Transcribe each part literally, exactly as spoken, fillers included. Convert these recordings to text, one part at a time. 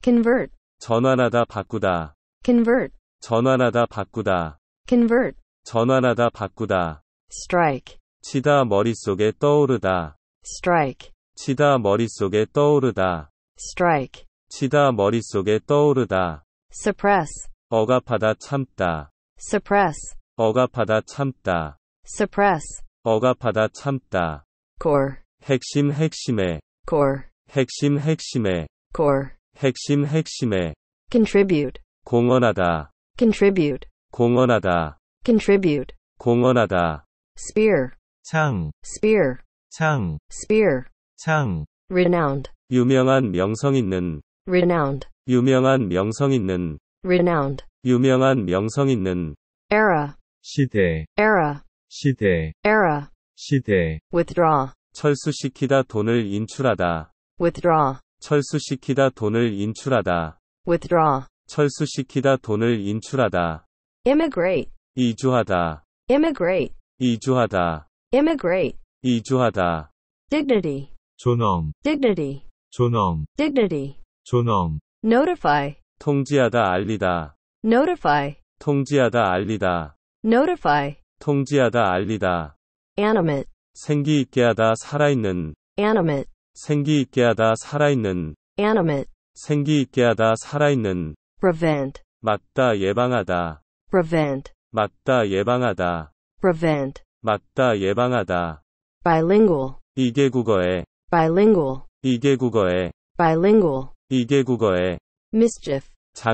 convert, 전환하다 바꾸다, convert, 전환하다 바꾸다, convert, 전환하다 바꾸다, strike, 치다 머릿속에 떠오르다, strike, 치다 머릿속에 떠오르다, strike, 치다 머릿속에 떠오르다, suppress, 억압하다 참다, suppress, 억압하다 참다, suppress, 억압하다 참다, core, 핵심 핵심에, core, 핵심 핵심에, core, 핵심 핵심에, contribute, 공헌하다, contribute, 공헌하다, contribute, 공헌하다, spear, 창, spear, 창, spear, 창, renowned, 유명한 명성 있는, renowned, 유명한 명성 있는, renowned, 유명한 명성 있는, era, 시대, era, 시대, era, 시대, withdraw, 철수시키다 돈을 인출하다, withdraw, 철수시키다 돈을 인출하다, withdraw, 철수시키다 돈을 인출하다, immigrate, 이주하다, immigrate, 이주하다, immigrate, 이주하다, dignity, 존엄, dignity, 존엄, dignity, 존엄, notify, 통지하다 알리다, notify, 통지하다 알리다, notify, 통지하다 알리다, animate, 생기 있게 하다 살아있는, animate, 생기 있게 하다 살아있는, animate, 생기 있게 하다 살아있는, prevent, 막다 예방하다, prevent, 막다 예방하다, prevent, 막다 예방하다, bilingual, 이게 국어에, bilingual, 이게 국어에, bilingual, 이게 국어에, mischief,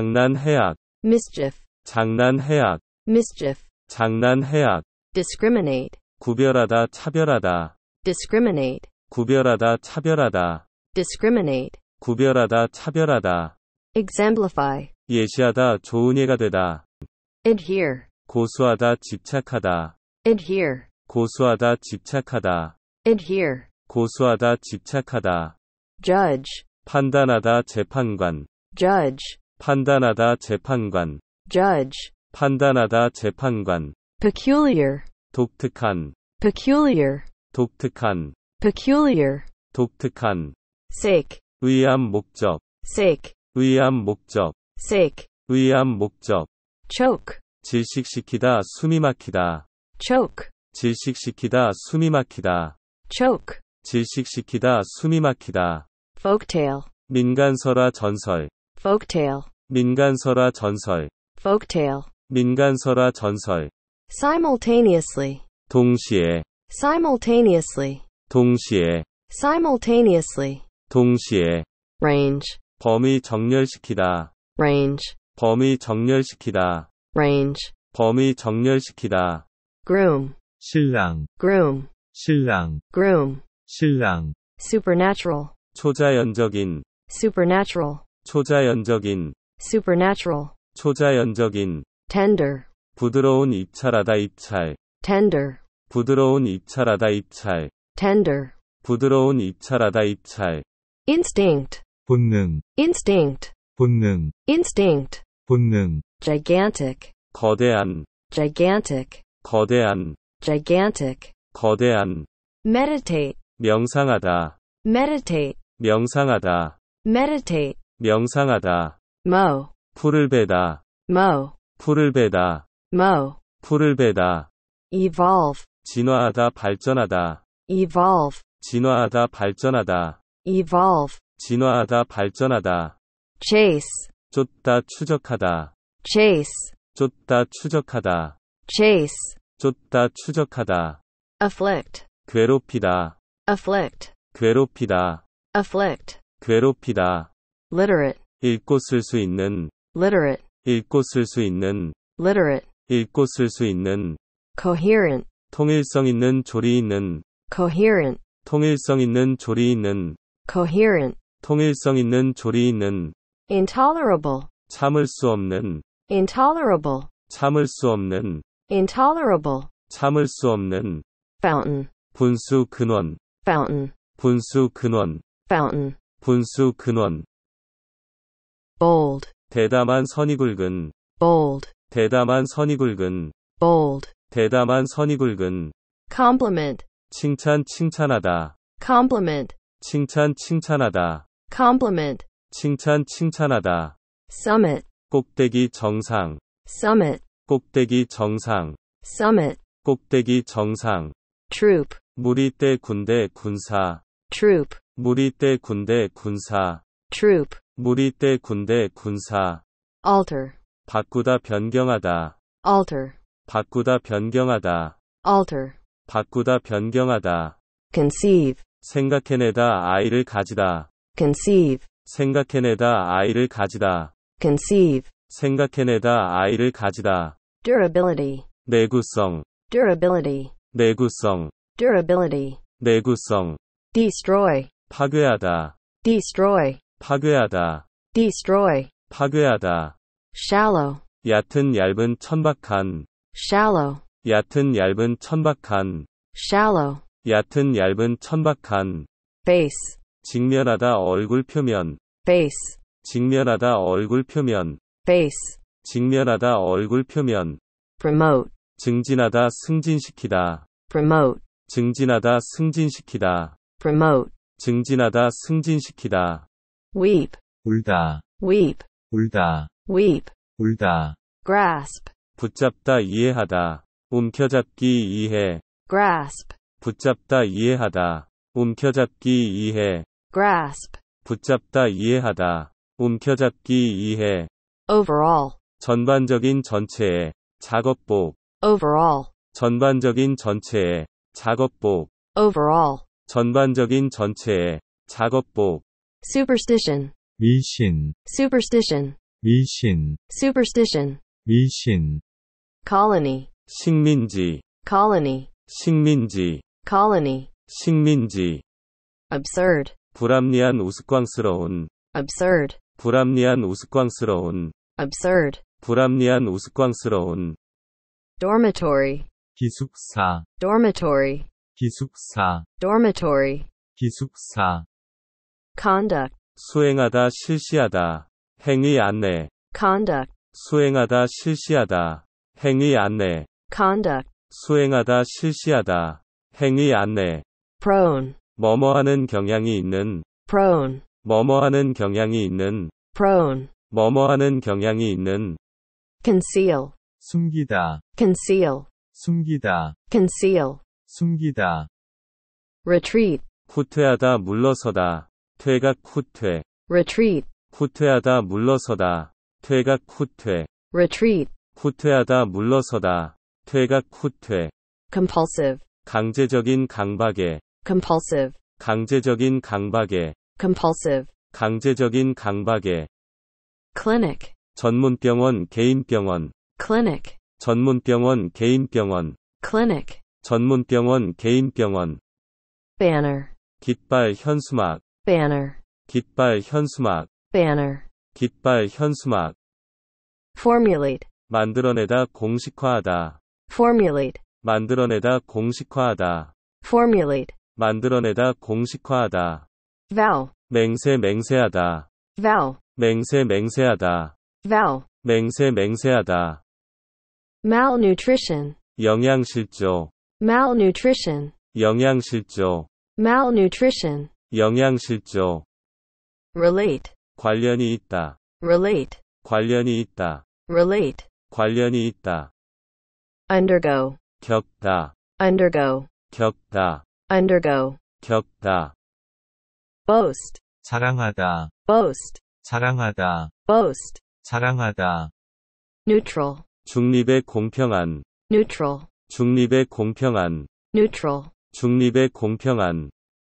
장난해악, mischief, 장난해악, mischief, 장난해악, discriminate, 구별하다 차별하다, discriminate, 구별하다 차별하다, discriminate, 구별하다 차별하다, exemplify, 예시하다 좋은 예가 되다, adhere, 고수하다 집착하다, adhere, 고수하다 집착하다, adhere, 고수하다 집착하다, judge, 판단하다 재판관, judge, 판단하다 재판관, judge, 판단하다 재판관, peculiar, 독특한, peculiar, 독특한, peculiar, 독특한, sake, 의함 목적, sake, 의함 목적, sake, 의함 목적, choke, 질식시키다 숨이 막히다, choke, 질식시키다 숨이 막히다, choke, 질식시키다 숨이 막히다, folktale, 민간설화 전설, folktale, 민간설화 전설, folktale, 민간설화 전설, simultaneously, 동시에, simultaneously, 동시에, simultaneously, 동시에, range, 범위 정렬시키다, range, 범위 정렬시키다, range, 범위 정렬시키다, groom, 신랑, groom, 신랑, groom, 신랑, supernatural, 초자연적인, supernatural, 초자연적인, supernatural, 초자연적인, tender, 부드러운 입찰하다 입찰, tender, 부드러운 입찰하다 입찰, tender, 부드러운 입찰하다 입찰, instinct, 본능, instinct, 본능, instinct, 본능, gigantic, 거대한, gigantic, 거대한, gigantic, 거대한, meditate, 명상하다, meditate, 명상하다, meditate, 명상하다, mow, 풀을 베다, mow, 풀을 베다, mow, 풀을 베다, evolve, 진화하다 발전하다, evolve, 진화하다 발전하다, evolve, 진화하다 발전하다, chase, 쫓다 추적하다, chase, 쫓다 추적하다, chase, 쫓다 추적하다, afflict, 괴롭히다, afflict, 괴롭히다, afflict, 괴롭히다, literate, 읽고 쓸 수 있는, literate, 읽고 쓸 수 있는, literate, 읽고 쓸 수 있는, coherent, 통일성 있는 조리 있는, coherent, 통일성 있는 조리 있는, coherent, 통일성 있는 조리 있는, intolerable, 참을 수 없는, intolerable, 참을 수 없는, intolerable, 참을 수 없는, fountain, 분수 근원, fountain, 분수 근원, fountain, 분수 근원, bold, 대담한 선이 굵은, bold, 대담한 선이 굵은, bold, 대담한 선이 굵은, compliment, 칭찬 칭찬하다, compliment, 칭찬 칭찬하다, compliment, 칭찬 칭찬하다. summit, 꼭대기 정상. summit, 꼭대기 정상. summit, 꼭대기 정상. troop, 무리대 군대 군사. troop, 무리대 군대 군사. troop, 무리대 군대 군사. alter, 바꾸다 변경하다. alter, 바꾸다 변경하다. alter, 바꾸다 변경하다. conceive, 생각해내다 아이를 가지다. conceive, 생각해내다 아이를 가지다. conceive, 생각해내다 아이를 가지다. durability, 내구성. durability, 내구성. durability, 내구성. destroy, 파괴하다. destroy, 파괴하다. destroy, 파괴하다. shallow, 얕은 얇은 천박한. shallow, 얕은 얇은 천박한. shallow, 얕은 얇은 천박한. face, 직면하다 얼굴 표면. face, 직면하다 얼굴 표면. face, 직면하다 얼굴 표면. promote, 증진하다 승진시키다. promote, 증진하다 승진시키다. promote, 증진하다 승진시키다. weep, 울다, weep, 울다, weep, 울다, grasp, 붙잡다 이해하다. 움켜잡기 이해. grasp, 붙잡다 이해하다. 움켜잡기 이해. grasp, 붙잡다 이해하다. 움켜잡기 이해. overall, 전반적인 전체의 작업복. overall, 전반적인 전체의 작업복. overall, 전반적인 전체의 작업복. superstition, 미신, superstition, 미신, superstition, 미신, colony, 식민지. colony, 식민지. colony, 식민지. absurd, 불합리한 우스꽝스러운. absurd, 불합리한 우스꽝스러운. absurd, 불합리한 우스꽝스러운. dormitory, 기숙사, dormitory, 기숙사, dormitory, 기숙사, conduct, 수행하다 실시하다. 행위 안내. conduct, 수행하다 실시하다. 행위 안내. conduct, 수행하다 실시하다. 행위 안내. prone, 뭐뭐하는 경향이 있는. prone, 뭐뭐하는 경향이 있는. prone, 뭐뭐하는 경향이 있는. conceal, 숨기다, conceal, 숨기다, conceal, 숨기다, retreat, 후퇴하다 물러서다. 퇴각 후퇴. retreat, 후퇴하다 물러서다. 퇴각 후퇴. retreat, 후퇴하다 물러서다. 퇴각 후퇴. compulsive, 강제적인 강박에. compulsive, 강제적인 강박에. compulsive, 강제적인 강박에. clinic, 전문병원 개인병원. clinic, 전문병원 개인병원. clinic, 전문병원 개인병원. banner, 깃발 현수막. banner, 깃발 현수막. banner, 깃발 현수막. formulate, 만들어내다 공식화하다. formulate, 만들어내다 공식화하다. formulate, 만들어내다 공식화하다. vow, 맹세 맹세하다. vow, 맹세 맹세하다. vow, 맹세 맹세하다. malnutrition, 영양실조. malnutrition, 영양실조. malnutrition, 영양실조. relate, 관련이 있다. relate, 관련이 있다. relate, 관련이 있다. undergo, 겪다. undergo, 겪다. undergo, 겪다. boast, 자랑하다, boast, 자랑하다, boast, 자랑하다, neutral, 중립의 공평한. neutral, 중립의 공평한. neutral, 중립의 공평한.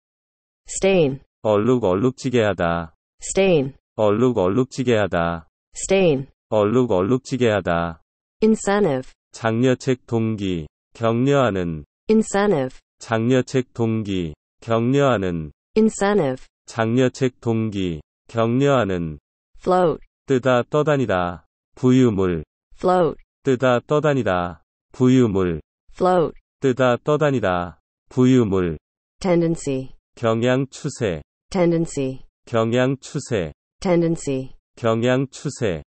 stain, 얼룩얼룩지게 하다. stain, 얼룩얼룩지게 하다. stain, 얼룩얼룩지게 하다. incentive, 장려책 동기. 격려하는. incentive, 장려책 동기. 격려하는. incentive, 장려책 동기. 격려하는. float, 뜨다 떠다니다. 부유물. float, 뜨다 떠다니다. 부유물. float, 뜨다 떠다니다. 부유물. tendency, 경향 추세. tendency, 경향 추세. tendency, 경향 추세.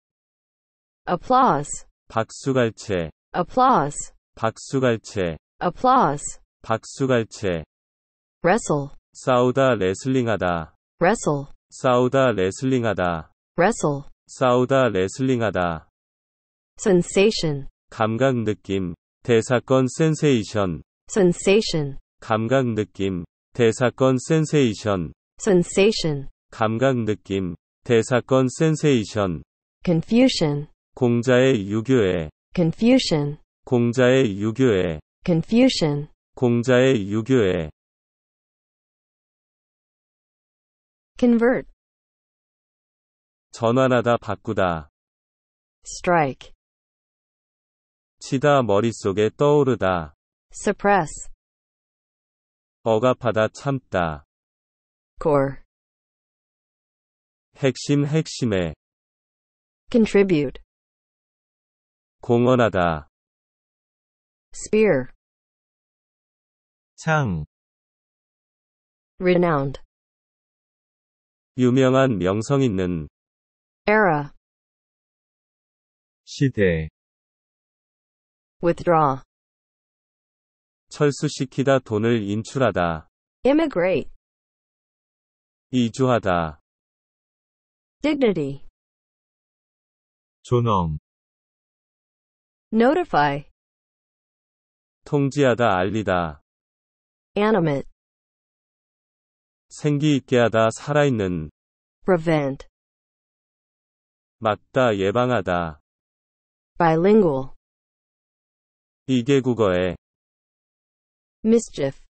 applause, 박수갈채. applause, 박수갈채. applause, 박수갈채. wrestle, 싸우다 레슬링하다. wrestle, 싸우다 레슬링하다. wrestle, 싸우다 레슬링하다. sensation, 감각 느낌. 대사건 센세이션. sensation, 감각 느낌. 대사건 센세이션. sensation, 감각 느낌. 대사건 센세이션. confusion, 공자의 유교에. confusion, 공자의 유교에. confusion, 공자의 유교에. convert, 전환하다 바꾸다. strike, 치다 머릿속에 떠오르다. suppress, 억압하다 참다. core, 핵심 핵심에. contribute, 공헌하다. spear, 창, renowned, 유명한 명성 있는. era, 시대, withdraw, 철수시키다 돈을 인출하다. immigrate, 이주하다. dignity, 존엄, notify, 통지하다 알리다. animate, 생기 있게 하다 살아있는. prevent, 막다 예방하다. bilingual, 이계국어에. mischief,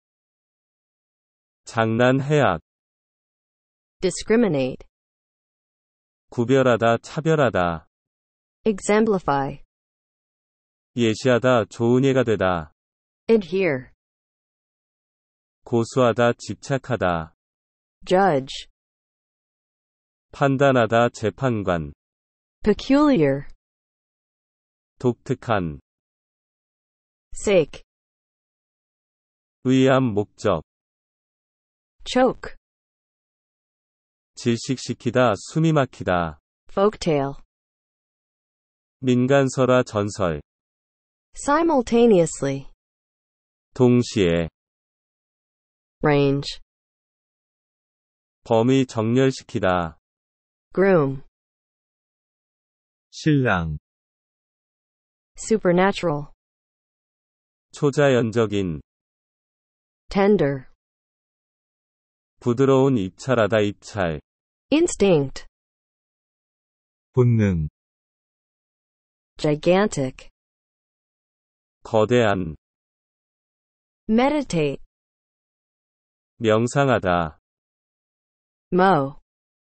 장난 해악. discriminate, 구별하다 차별하다. exemplify, 예시하다 좋은 예가 되다. adhere, 고수하다 집착하다. judge, 판단하다 재판관. peculiar, 독특한. sake, 의암 목적. choke, 질식시키다 숨이 막히다. folktale, 민간설화 전설. simultaneously, 동시에. range, 범위 정렬시키다. groom, 신랑, supernatural, 초자연적인. tender, 부드러운 입찰하다 입찰. instinct, 본능, gigantic, 거대한. meditate, 명상하다. mow,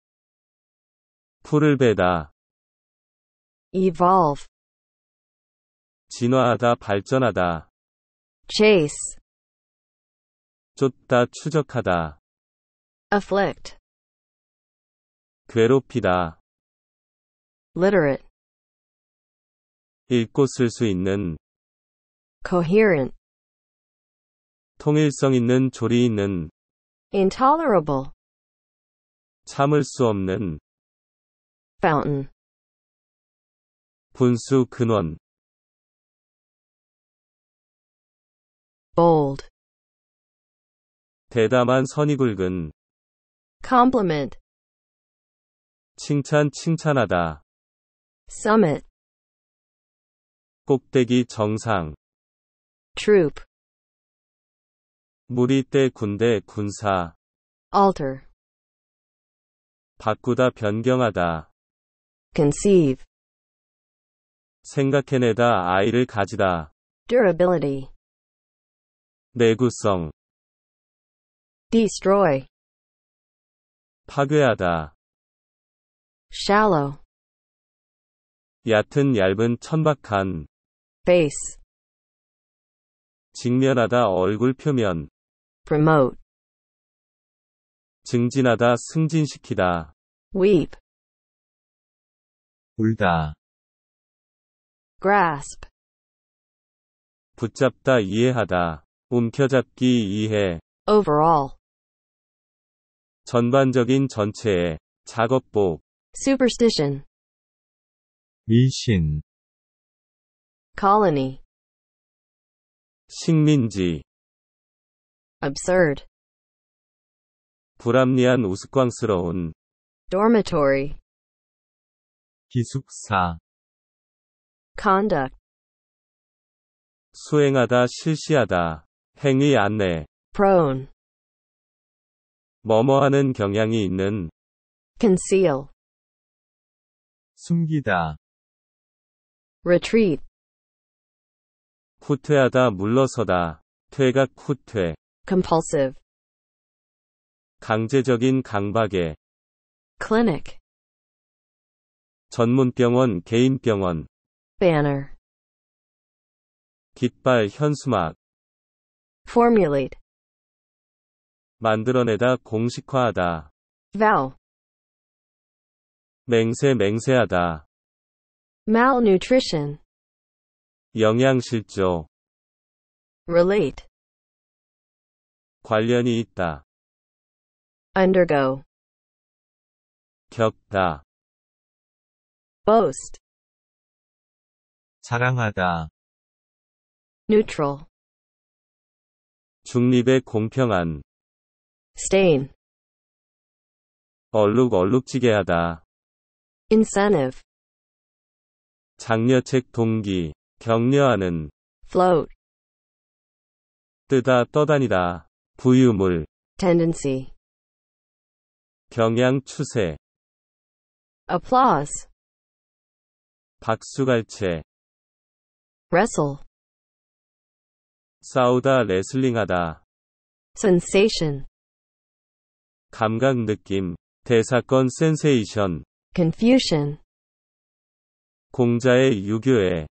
풀을 베다. evolve, 진화하다 발전하다. chase, 쫓다 추적하다. afflict, 괴롭히다. literate, 읽고 쓸 수 있는. coherent, 통일성 있는 조리 있는. intolerable, 참을 수 없는. fountain, 분수 근원. bold, 대담한 선이 굵은. compliment, 칭찬 칭찬하다. summit, 꼭대기 정상. troop, 무리대 군대 군사. alter, 바꾸다 변경하다. conceive, 생각해내다 아이를 가지다. durability, 내구성. destroy, 파괴하다. shallow, 얕은 얇은 천박한. face, 직면하다 얼굴 표면. promote, 증진하다 승진시키다. weep, 울다, grasp, 붙잡다 이해하다. 움켜잡기 이해. overall, 전반적인 전체의. 작업복. superstition, 미신, colony, 식민지. absurd, 불합리한 우스꽝스러운. dormitory, 기숙사, conduct, 수행하다 실시하다. 행위 안내. prone, 뭐뭐하는 경향이 있는. conceal, 숨기다, retreat, 후퇴하다 물러서다. 퇴각 후퇴. compulsive, 강제적인 강박에. clinic, 전문병원 개인병원. banner, 깃발 현수막. formulate, 만들어내다 공식화하다. vow, 맹세 맹세하다. malnutrition, 영양실조. relate, 관련이 있다. undergo, 겪다. boast, 자랑하다, neutral, 중립의 공평한. stain, 얼룩얼룩지게 하다. incentive, 장려책 동기. 격려하는. float, 뜨다 떠다니다. 부유물. tendency, 경향 추세. applause, 박수갈채. wrestle, 싸우다 레슬링하다. sensation, 감각 느낌. 대사건 센세이션. confusion, 공자의 유교에.